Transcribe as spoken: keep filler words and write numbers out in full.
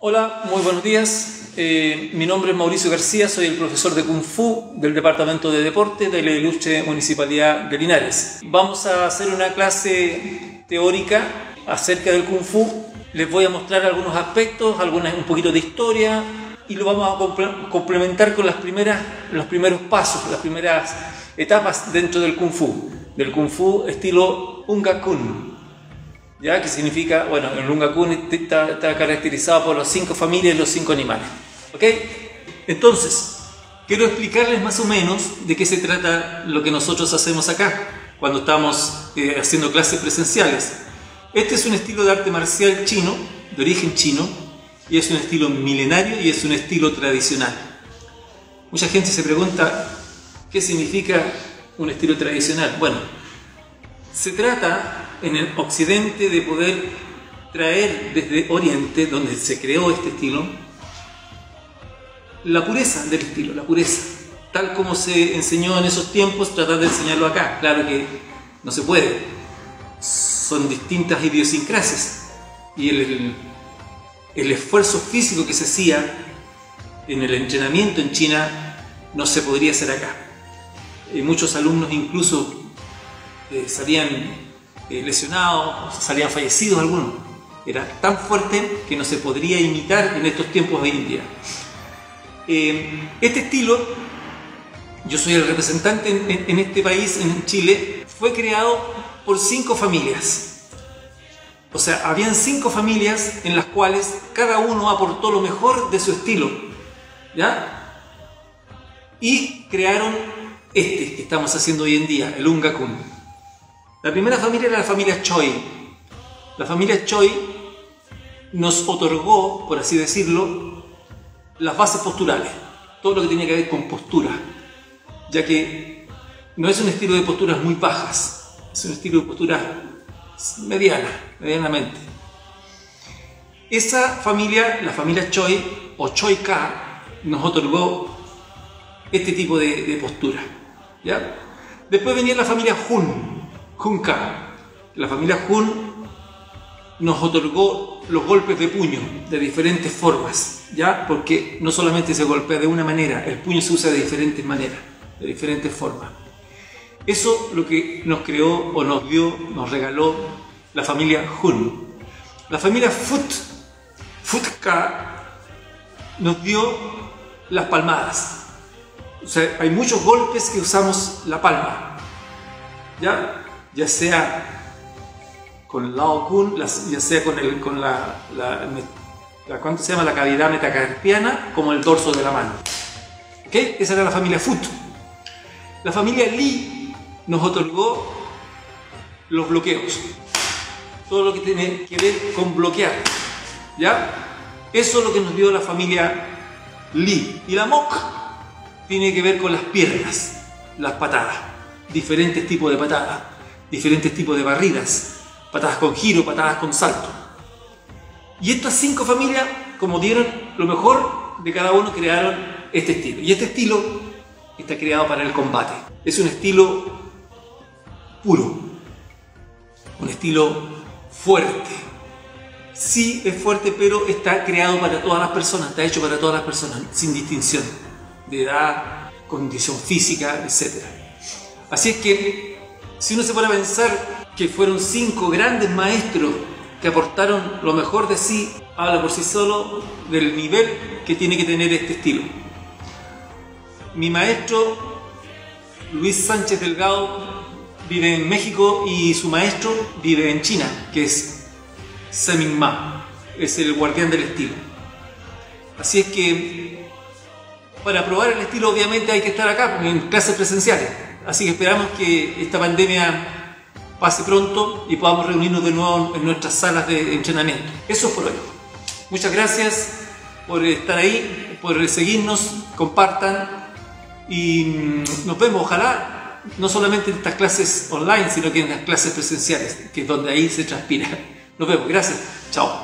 Hola, muy buenos días. Eh, mi nombre es Mauricio García, soy el profesor de Kung Fu del Departamento de Deporte de la ilustre Municipalidad de Linares. Vamos a hacer una clase teórica acerca del Kung Fu. Les voy a mostrar algunos aspectos, algunas, un poquito de historia y lo vamos a comple complementar con las primeras, los primeros pasos, las primeras etapas dentro del Kung Fu, del Kung Fu estilo Unga Kun. ¿Ya? Que significa, bueno, el Unga Kun está, está caracterizado por las cinco familias y los cinco animales. ¿Ok? Entonces, quiero explicarles más o menos de qué se trata lo que nosotros hacemos acá, cuando estamos eh, haciendo clases presenciales. Este es un estilo de arte marcial chino, de origen chino, y es un estilo milenario y es un estilo tradicional. Mucha gente se pregunta, ¿qué significa un estilo tradicional? Bueno, se trata en el occidente de poder traer desde Oriente, donde se creó este estilo, la pureza del estilo, la pureza, tal como se enseñó en esos tiempos, tratar de enseñarlo acá. Claro que no se puede, son distintas idiosincrasias y el, el, el esfuerzo físico que se hacía en el entrenamiento en China no se podría hacer acá. Y muchos alumnos incluso eh, salían Eh, lesionados, salían fallecidos algunos. Era tan fuerte que no se podría imitar en estos tiempos hoy en día. Eh, este estilo, yo soy el representante en, en, en este país, en Chile, fue creado por cinco familias. O sea, habían cinco familias en las cuales cada uno aportó lo mejor de su estilo, ¿ya? Y crearon este que estamos haciendo hoy en día, el Unga Kun. La primera familia era la familia Choi. La familia Choi nos otorgó, por así decirlo, las bases posturales, todo lo que tenía que ver con postura, ya que no es un estilo de posturas muy bajas, es un estilo de posturas mediana, medianamente. Esa familia, la familia Choi o Choi Ka, nos otorgó este tipo de, de postura, ¿ya? Después venía la familia Hun. Hun Ka. La familia Hun nos otorgó los golpes de puño de diferentes formas, ¿ya? Porque no solamente se golpea de una manera, el puño se usa de diferentes maneras, de diferentes formas. Eso lo que nos creó o nos dio, nos regaló la familia Hun. La familia Fut, Fut Ka, nos dio las palmadas. O sea, hay muchos golpes que usamos la palma, ¿ya? Ya sea con el Lao Kun, ya sea con, el, con la, la, la, ¿cuánto se llama? La cavidad metacarpiana, como el dorso de la mano. ¿Ok? Esa era la familia Fut. La familia Li nos otorgó los bloqueos. Todo lo que tiene que ver con bloquear. ¿Ya? Eso es lo que nos dio la familia Li. Y la Mok tiene que ver con las piernas, las patadas. Diferentes tipos de patadas. Diferentes tipos de barridas, patadas con giro, patadas con salto. Y estas cinco familias, como dieron lo mejor de cada uno, crearon este estilo. Y este estilo está creado para el combate. Es un estilo puro, un estilo fuerte. Sí es fuerte, pero está creado para todas las personas, está hecho para todas las personas, sin distinción de edad, condición física, etcétera. Así es que si uno se pone a pensar que fueron cinco grandes maestros que aportaron lo mejor de sí, habla por sí solo del nivel que tiene que tener este estilo. Mi maestro Luis Sánchez Delgado vive en México y su maestro vive en China, que es Semin Ma, es el guardián del estilo. Así es que para probar el estilo obviamente hay que estar acá en clases presenciales. Así que esperamos que esta pandemia pase pronto y podamos reunirnos de nuevo en nuestras salas de entrenamiento. Eso es por hoy. Muchas gracias por estar ahí, por seguirnos, compartan y nos vemos, ojalá, no solamente en estas clases online, sino que en las clases presenciales, que es donde ahí se transpira. Nos vemos, gracias, chao.